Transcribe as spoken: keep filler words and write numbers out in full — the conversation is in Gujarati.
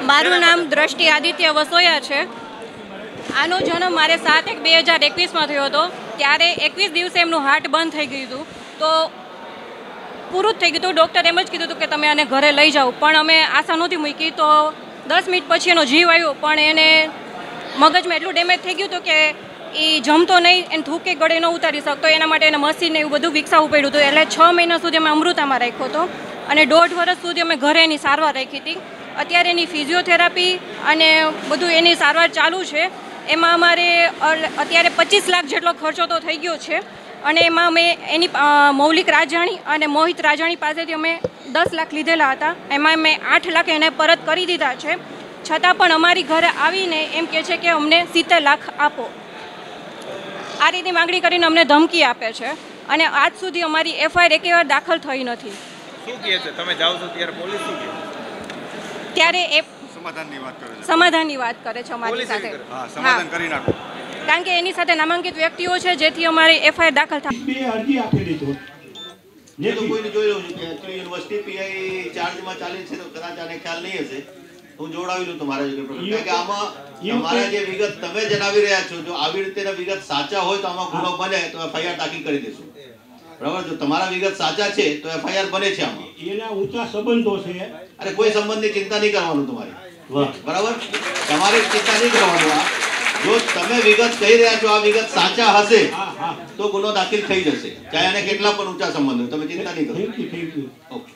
મારું નામ દ્રષ્ટિ આદિત્ય વસોયા છે. આનો જન્મ મારે સાત એક બે હજાર એકવીસમાં થયો હતો. ત્યારે એકવીસ દિવસે એમનું હાર્ટ બંધ થઈ ગયું હતું. તો પૂરું જ થઈ ગયું હતું. ડૉક્ટર એમ જ કીધું હતું કે તમે આને ઘરે લઈ જાઓ, પણ અમે આશા નહોતી મૂકી. તો દસ મિનિટ પછી એનો જીવ આવ્યો, પણ એને મગજમાં એટલું ડેમેજ થઈ ગયું હતું કે એ જમતો નહીં, એને થૂકે ગળે ન ઉતારી શકતો. એના માટે એને મશીન એવું બધું વિકસાવવું પડ્યું હતું. એટલે છ મહિના સુધી અમે અમૃતામાં રાખ્યો હતો અને દોઢ વર્ષ સુધી અમે ઘરે એની સારવાર રાખી હતી. અત્યારે એની ફિઝિયોથેરાપી અને બધું એની સારવાર ચાલુ છે. એમાં અમારે અત્યારે પચીસ લાખ જેટલો ખર્ચો તો થઈ ગયો છે. અને એમાં અમે એની મૌલિક રાજાણી અને મોહિત રાજાણી પાસેથી અમે દસ લાખ લીધેલા હતા. એમાં અમે આઠ લાખ એને પરત કરી દીધા છે. છતાં પણ અમારી ઘરે આવીને એમ કહે છે કે અમને સિત્તેર લાખ આપો. આ રીતની માંગણી કરીને અમને ધમકી આપે છે. અને આજ સુધી અમારી એફઆઈઆર એક વાર દાખલ થઈ નથી. શું કહે છે? તમે જાઓ છો ત્યારે પોલીસ શું કહે? ત્યારે એ સમાધાનની વાત કરે છે. સમાધાનની વાત કરે છે અમારી સાથે. હા, સમાધાન કરી નાખો. કારણ કે એની સાથે નામાંકિત વ્યક્તિઓ છે, જેથી અમારી એફઆઈઆર દાખલ થાય. બે અરજી આપેલી તો મેં તો કોઈને જોયેલું છે કે એકચ્યુઅલી યુનિવર્સિટી પીઆઈ ચાર્જમાં ચાલે છે, તો કદાચ આને ખ્યાલ નહીં હશે. હું જોડાવેલું તમારા જોડે કારણ કે આમાં તમારા જે વિગત તમે જણાવી રહ્યા છો, જો આવી રીતે વિગત સાચા હોય તો આમાં ગુનો બને તો એફઆઈઆર દાખલ કરી દેશું. બરાબર? જો તમારા વિગત સાચા છે તો એફઆઈઆર બને છે આમાં. એના ઊંચા સંબંધો છે. અરે કોઈ સંબંધની ચિંતા નહીં કરવાનું તમારે. બરાબર? તમારે ચિંતા નહીં કરવાનું. જો તમે વિગત કહી રહ્યા છો આ વિગત સાચા હશે તો ગુનો દાખલ થઈ જશે, ચાહે એને કેટલા પણ ઊંચા સંબંધ હોય. તમે ચિંતા નહીં કરો. Thank you thank you okay.